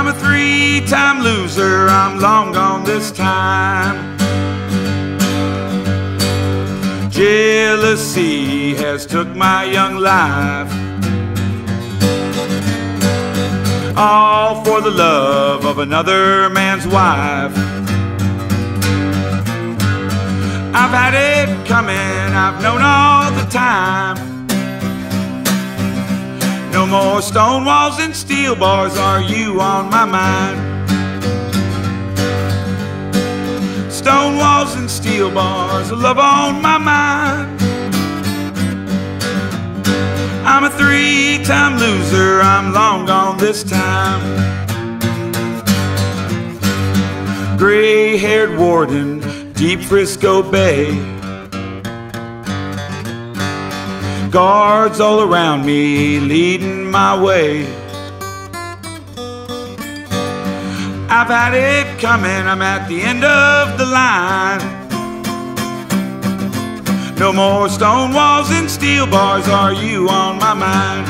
I'm a three-time loser, I'm long gone this time. Jealousy has took my young life, all for the love of another man's wife. I've had it coming, I've known all the time. No more stone walls and steel bars, are you on my mind? Stone walls and steel bars, love on my mind. I'm a three-time loser, I'm long gone this time. Gray-haired warden, deep Frisco Bay, guards all around me leading my way. I've had it coming, I'm at the end of the line. No more stone walls and steel bars, are you on my mind?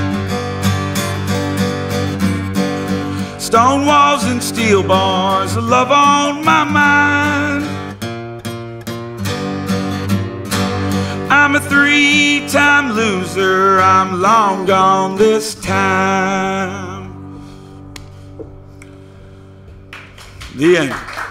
Stone walls and steel bars, love on my mind. I'm a three-time loser, I'm long gone this time. The end.